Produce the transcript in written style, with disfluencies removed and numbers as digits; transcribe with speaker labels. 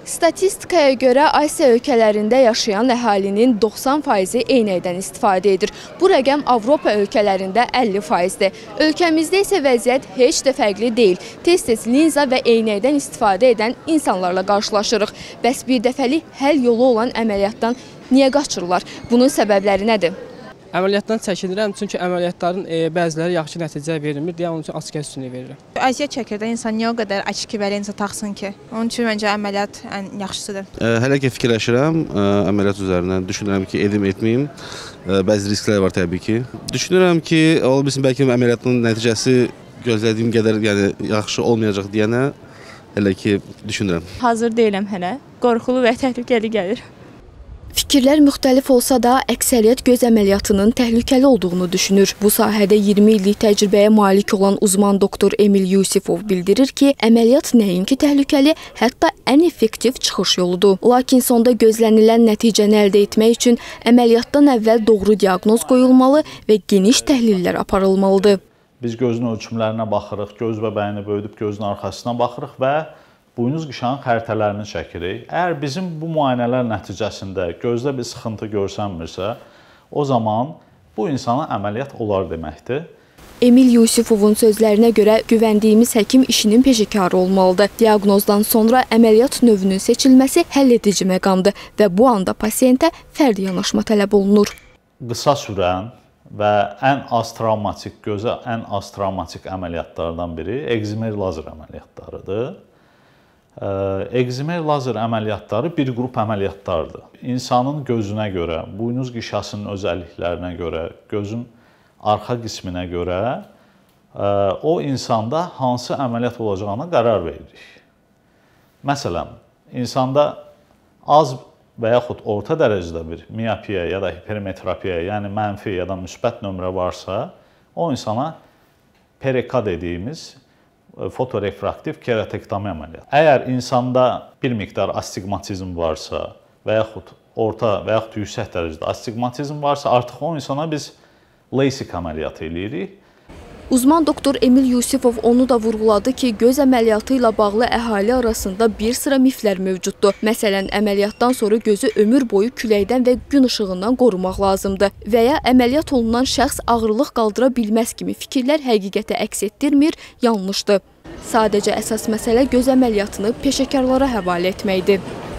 Speaker 1: Statistikaya görə Asiya ölkələrində yaşayan əhalinin 90%-i eynəkdən istifadə edir. Bu rəqəm Avropa ölkələrində 50%-dir. Ölkəmizdə isə vəziyyət heç də fərqli deyil. Tez-tez linza və eynəkdən istifadə edən insanlarla qarşılaşırıq. Bəs bir dəfəlik həll yolu olan əməliyyatdan niyə qaçırlar? Bunun səbəbləri nədir?
Speaker 2: Əməliyyatdan çəkinirəm, çünki əməliyyatların bəziləri yaxşı nəticə verilmir deyə onun üçün açıq üstünlüyü verirəm.
Speaker 3: Əziyyət çəkir də insan niyə o qədər açıq və lensa taxsın ki? Onun üçün məncə əməliyyat ən yaxşısıdır.
Speaker 4: Hələ ki fikirləşirəm əməliyyat üzərindən. Düşünürəm ki, edim etməyim. Bəzi risklər var təbii ki. Düşünürəm ki, ola bilsin bəlkə əməliyyatın nəticəsi gözlədiyim qədər yaxşı olmayacaq deyənə hələ ki düşünürəm.
Speaker 5: Hazır deyiləm hələ. Qorxulu və təhlükəli gəlir.
Speaker 1: Fikirlər müxtəlif olsa da, əksəriyyət göz əməliyyatının təhlükəli olduğunu düşünür. Bu sahədə 20 illik təcrübəyə malik olan uzman doktor Emil Yusifov bildirir ki, əməliyyat nəinki təhlükəli, hətta ən effektiv çıxış yoludur. Lakin sonda gözlənilən nəticəni əldə etmək üçün əməliyyatdan əvvəl doğru diaqnoz qoyulmalı və geniş təhlillər aparılmalıdır.
Speaker 6: Biz gözün ölçümlərinə baxırıq, göz bəbəyini böyüdüb gözün arxasına baxırıq və buynuz qışağın xəritələrini çəkirik. Əgər bizim bu müayinələr nəticəsində gözdə bir sıxıntı görsənmirsə, o zaman bu insana əməliyyat olar deməkdir.
Speaker 1: Emil Yusifovun sözlərinə görə güvəndiyimiz həkim işinin peşəkarı olmalıdır. Diaqnozdan sonra əməliyyat növünün seçilməsi həlledici məqamdır və bu anda pasiyentə fərdi yanaşma tələb olunur.
Speaker 6: Qısa sürən və ən az travmatik, gözə ən az travmatik əməliyyatlardan biri ekzimer lazer əməliyyatlarıdır. Ekzimer lazer əməliyyatları bir qrup əməliyyatlardır. İnsanın gözünə görə, buynuz qişasının özəlliklərinə görə, gözün arxa qisminə görə o insanda hansı əməliyyat olacağına qərar veririk. Məsələn, insanda az və yaxud orta dərəcədə bir miopiya ya da hipermetropiya, yəni mənfi ya da müsbət nömrə varsa, o insana PRK dediyimiz fotorefraktiv keratektomi əməliyyatı. Əgər insanda bir miqdar astigmatizm varsa və yaxud orta və yaxud yüksək dərəcədə astigmatizm varsa, artıq o insana biz LASIK əməliyyatı eləyirik.
Speaker 1: Uzman doktor Emil Yusifov onu da vurğuladı ki, göz əməliyyatı ilə bağlı əhali arasında bir sıra miflər mövcuddur. Məsələn, əməliyyatdan sonra gözü ömür boyu küləkdən və gün işığından qorumaq lazımdır və ya əməliyyat olunan şəxs ağırlıq qaldıra bilməz kimi fikirlər həqiqətə əks etdirmir, yanlışdır. Sadəcə əsas məsələ göz əməliyyatını peşəkarlara həvalə etməkdir.